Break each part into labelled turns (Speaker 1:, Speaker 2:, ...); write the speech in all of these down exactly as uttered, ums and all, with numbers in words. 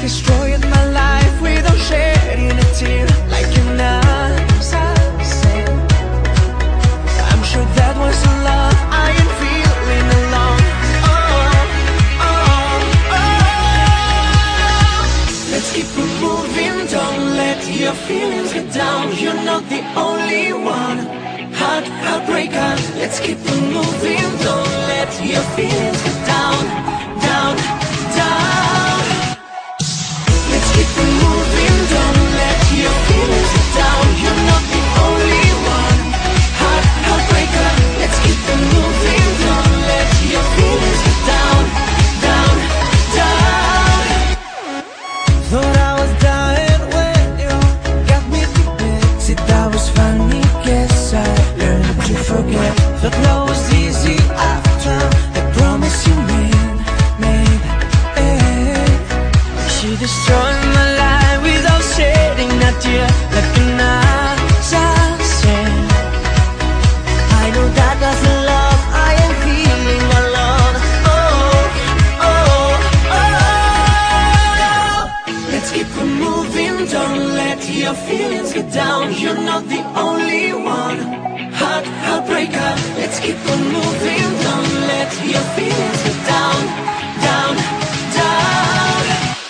Speaker 1: destroyed my life without shedding a tear, like an assassin. I'm sure that wasn't love, I am feeling alone. Oh, oh, oh. Let's keep it moving, don't let your feelings get down. You're not the only one. Heart, heartbreaker. Let's keep it moving, don't let your feelings get down, down, down. Let's keep it moving, don't let your feelings get down. You're not the only one. Heart, heartbreaker. Let's keep it moving, don't let your feelings get down, down, down. Thought I was dying when you got me to bed. Said that was funny, guess I learned to forget. Thought love was easy after the promise you made, made, eh. She destroyed my life without shedding a tear, like an assassin. I know that doesn't love, I am feeling alone. Oh, oh, oh. Let's keep it moving, don't let your feelings get down. You're not the only one. Heart, heartbreaker. Let's keep on moving, don't let your feelings get down, down, down.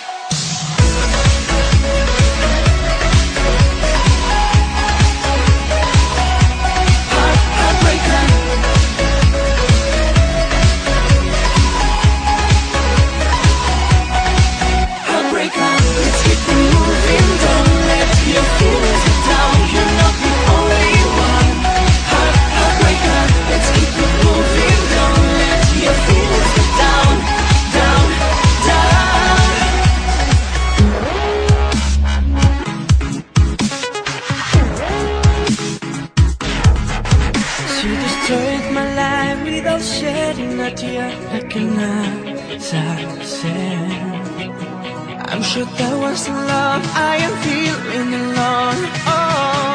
Speaker 1: Heart, heartbreaker. Heartbreaker. Let's keep on moving, don't let your feelings get down. You're not the only one. Let's keep it moving, don't let your feelings get down, down, down. She destroyed my life without shedding a tear, like an assassin. I'm sure that wasn't love, I am feeling alone. Oh.